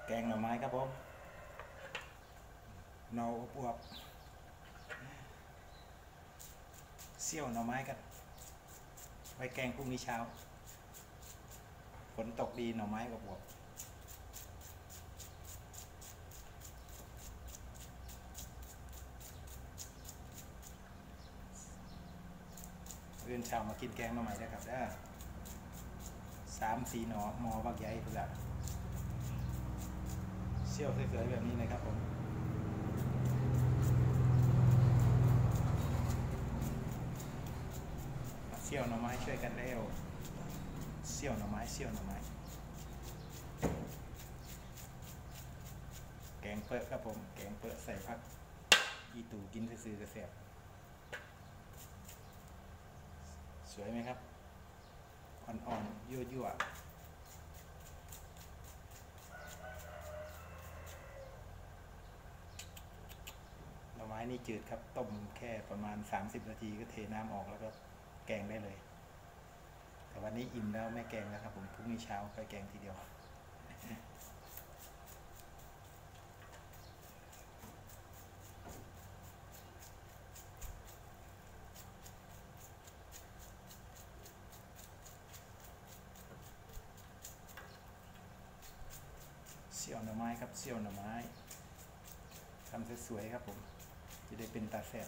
แกงหน่อไม้ครับผมหน่ออวบเสี่ยวหน่อไม้กันไว้แกงพรุ่งนี้เช้าฝนตกดีหน่อไม้อวบเรื่อนเช้ามากินแกงหน่อไม้ได้ครับได้3-4 หน่อหมอบักใหญ่เพื่อเสี่ยวสวยๆแบบนี้นะครับผมเสี่ยวหน่อไม้ช่วยกันเร็วเสี่ยวหน่อไม้แกงเปิดครับผมแกงเปิดใส่ผักอีตูกินซื่อๆกระเสียบสวยไหมครับอ่อนๆยั่วๆหน่อไม้นี่จืดครับต้มแค่ประมาณ30 นาทีก็เทน้ำออกแล้วก็แกงได้เลยแต่วันนี้อิ่มแล้วไม่แกงแล้วครับผมพรุ่งนี้เช้าไปแกงทีเดียวเสี่ยวหน่อไม้ครับเสี่ยวหน่อไม้ทำสวยๆครับผมจะได้เป็นตาแซ่บ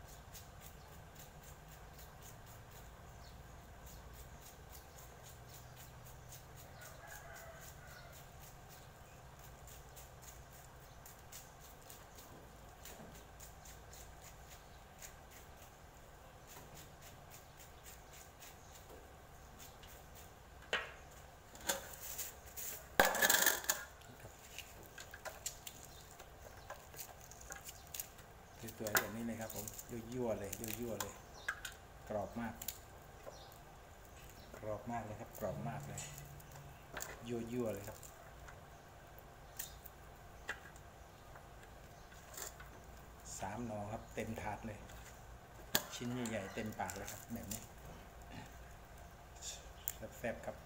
สวยๆแบบนี้เลยครับผมยั่วๆเลยกรอบมากเลยครับกรอบมากเลยยั่วๆเลยครับ3 หน่อครับเต็มถาดเลยชิ้นใหญ่ๆเต็มปากเลยครับแบบนี้แซ่บๆครับ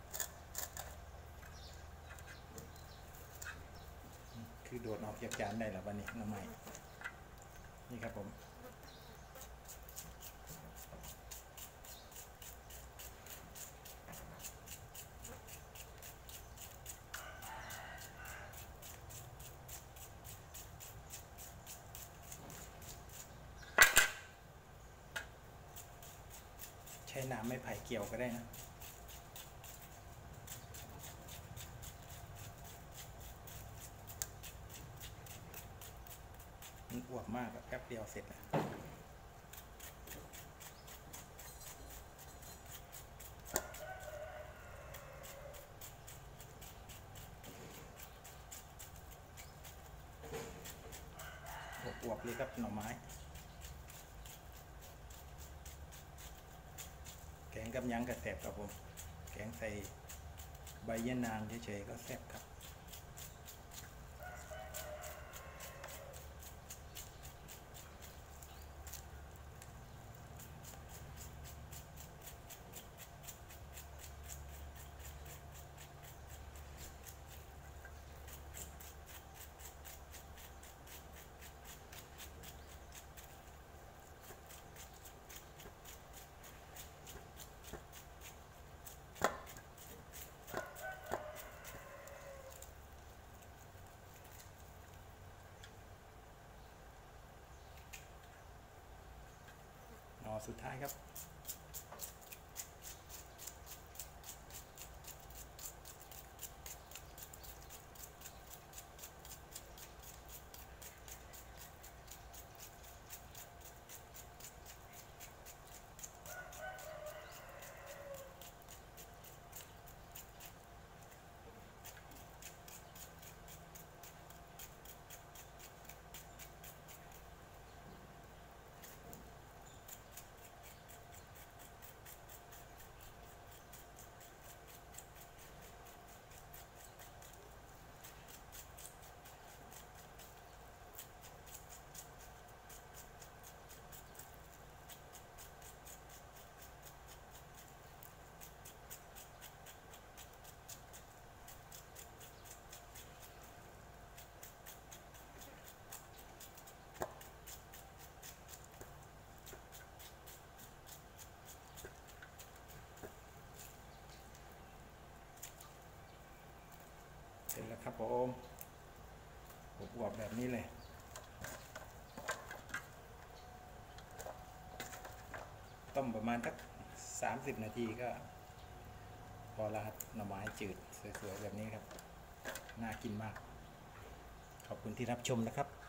คือโดดออกจากจานได้แล้ววันนี้หน่อไม้นี่ครับผมใช้น้ำไม่ไผ่เกี่ยวก็ได้นะมันอวบมากแบบแป๊บเดียวเสร็จแล้วอวบเลยครับหน่อไม้แกงกับยังกระแสบครับผมแกงใส่ใบยะนางเฉยๆก็แซ่บครับหน่อสุดท้ายครับครับผมอวบๆแบบนี้เลยต้มประมาณสัก30 นาทีก็พอละครับหน่อไม้จืดสวยๆแบบนี้ครับน่ากินมากขอบคุณที่รับชมนะครับ